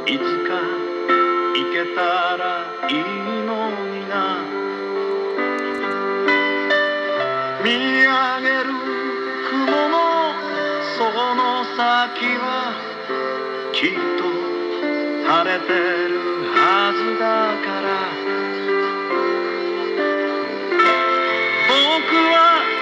いつか行けたらいいのにな。見上げる雲のその先はきっと晴れてるはずだから、僕は